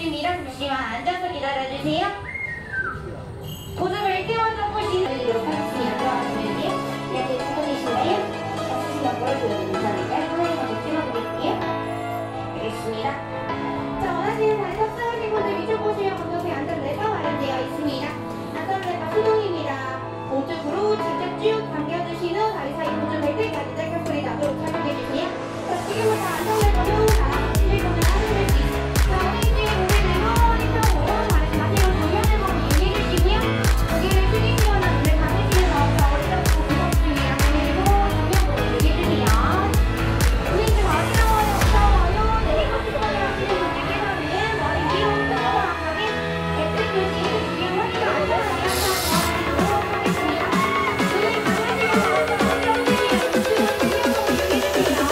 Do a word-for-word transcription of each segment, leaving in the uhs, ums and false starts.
있습니다. 잠시만 앉아서 기다려주세요. 고정을 띄워서 보시도록 하겠습니다. 들어가시면요. 이렇게 두 분이신데요. 없으시면 보여드리는 자리가 선생님하고 찍어드릴게요. 알겠습니다. 자, 원하시는 자리 탑승하신 분들 위쪽 보시면 건너편에 안전벨트가 마련되어 있습니다. 안전벨트가 수동입니다. 오쪽으로 직접 쭉 당겨주신 후 다리 사이 보조벨트까지 짧게 소리 나도록 착용해주세요. 자, 지금부터 안전벨트로 다 실내 공연하실 수 있습니다. 자, 어린이집 고개들로 허리펴고 다리 자세로 조연을 보고 유의해주시고요. 고개를 숙이시거나 눈을 감으시면서 자, 어리석고 무섭 중이라 그리고 조명 보고 얘기해주세요. 어린이집 어지러워요, 무서워요, 내리고 싶어요 하시는 분들께서는 머리 위로 정확하게 엑스 표시 주변 허리가 안전하게 항상 도와드리도록 하겠습니다. 눈을 감으시면서 어지러운 중이에요. 조명 보고 얘기해주세요.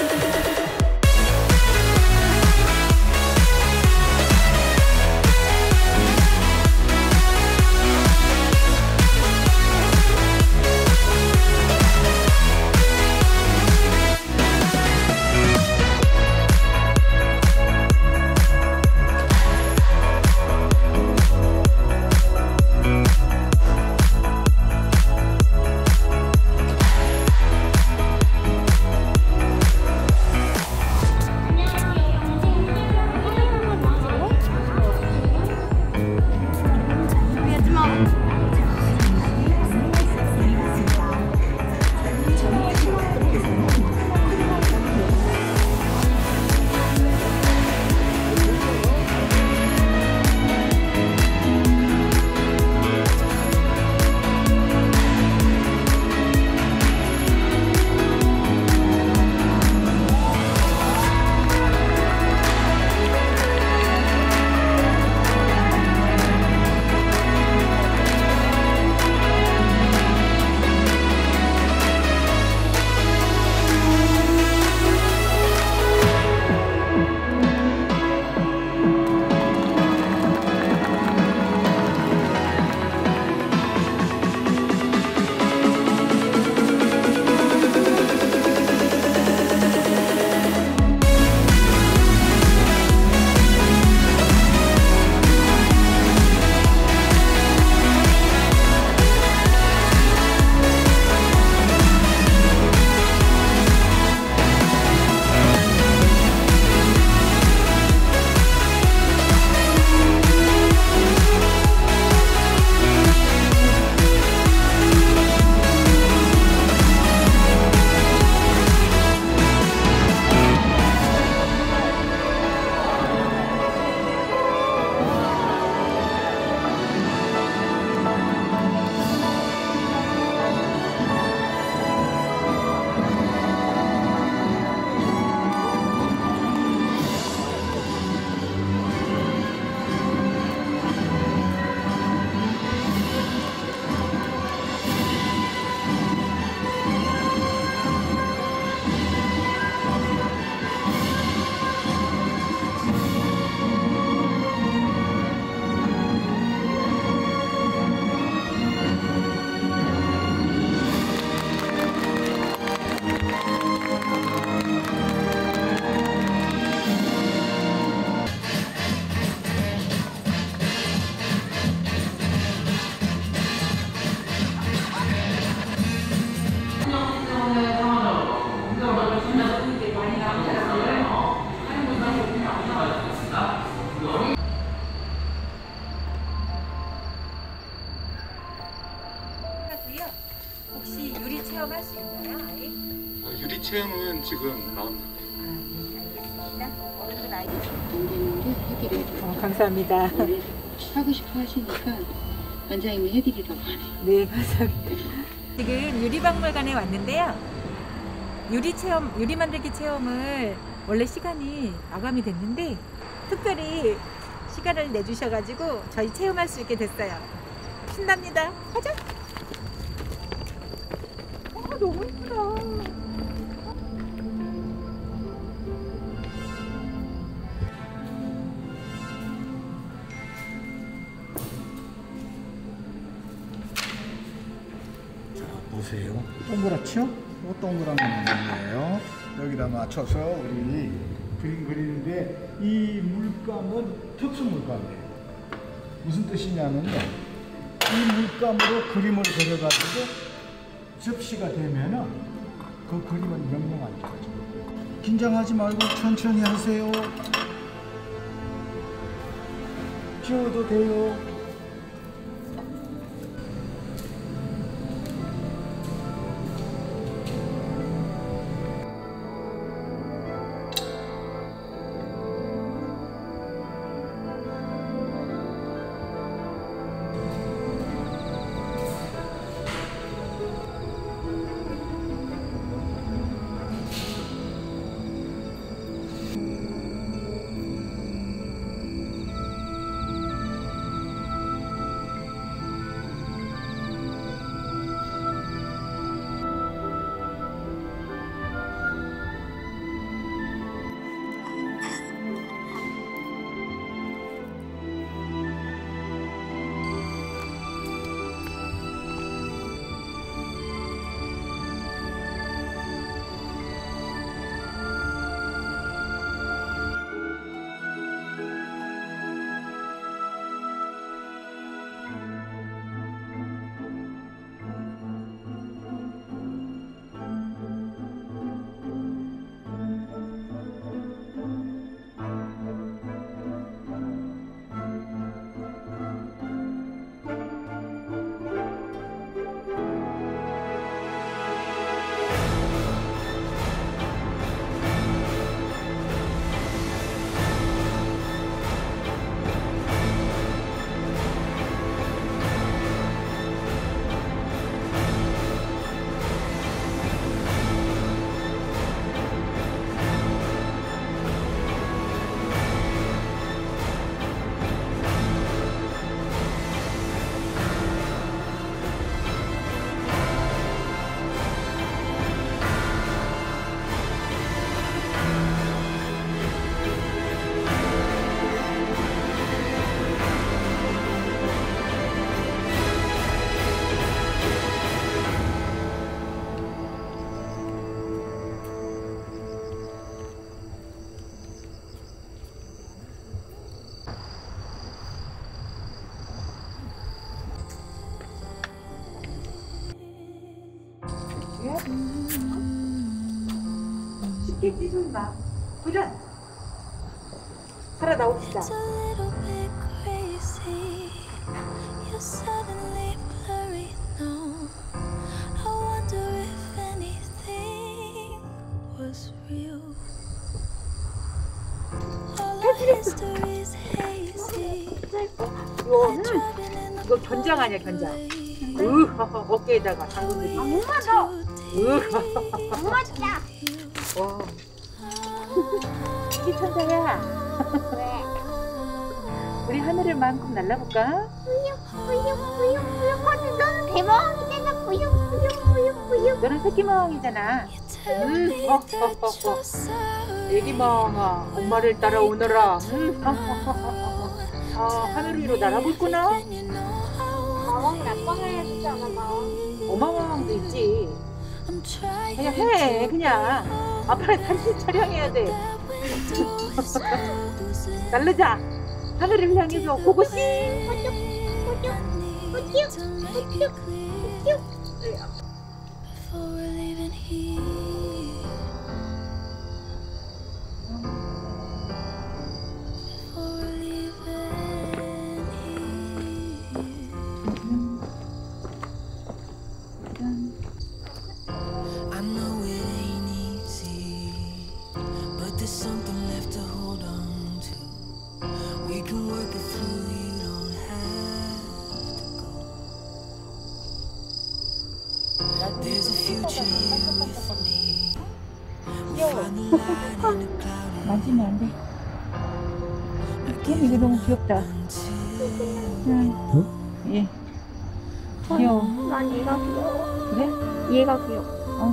혹시 유리 체험할 수 있나요, 아이? 어, 유리 체험은 지금 마음. 아, 네, 알겠습니다. 어른들 아이. 원장님도 해드려요. 어, 감사합니다. 하고 싶어 하시니까 원장님이 해드리라고 하네요. 네, 감사합니다. 지금 유리박물관에 왔는데요. 유리 체험, 유리 만들기 체험을 원래 시간이 마감이 됐는데 특별히 시간을 내주셔가지고 저희 체험할 수 있게 됐어요. 신납니다. 가자. 아, 너무 예쁘다. 보세요. 동그랗죠? 이 동그란 거예요. 여기다 맞춰서 우리 그림 그리는데 이 물감은 특수 물감이에요. 무슨 뜻이냐면요. 이 물감으로 그림을 그려가지고 접시가 되면은 그 그림은 명령하는 거죠. 긴장하지 말고 천천히 하세요. 지워도 돼요. 쉽겠지 설마. 도전! 살아 나옵시다. 이거는 이거 견장 아니야 견장. 으 어깨에다가 당근들이. 엄마 더. 으 엄마 진짜. 와. 시천사야. 왜? 우리 하늘을 마음껏 날라볼까? 뿌육 뿌육 뿌육 뿌육. 언니 너는 대박이잖아. 뿌육 뿌육 뿌육 뿌육. 너는 새끼마왕이잖아. 음, 어, 어, 어, 어. 애기마왕아, 엄마를 따라오너라. 음, 어, 어, 어, 어. 아, 하늘 위로 날아볼구나. 마왕 나빠가 해주잖아 마왕. 어마마왕도 있지. 그냥 해, 그냥. 아빠를 다시 촬영해야 돼. 날르자. 하늘을 향해서 고고씨. 뿌육 뿌육 뿌육 뿌육 뿌육. I know it ain't easy, but there's something left to hold on to. We can work it through, you don't have to go. There's a future here with me. We'll find the light in the cloud. 만지면 안 돼. 이거 너무 귀엽다. 응. 예. 귀여워. 난 얘가 귀여워. 그래? 얘가 귀여워. 어.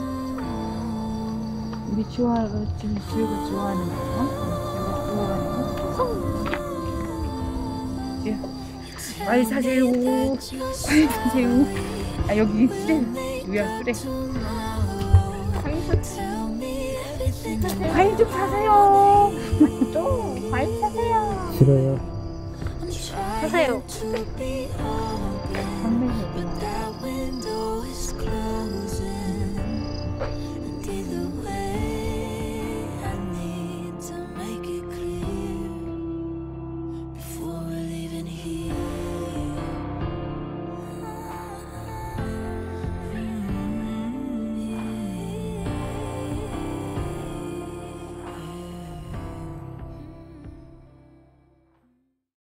우리 주아가 지금 지우가 좋아하는 거. 어? 지우가 좋아하는 거. 예. 빨리 사세요. 빨리 사세요. 아 여기 그래. 누야 그래. 장사. 과일 좀 사세요. 좀 과일 사세요. 싫어요. I'm trying 사세요. to be open, but that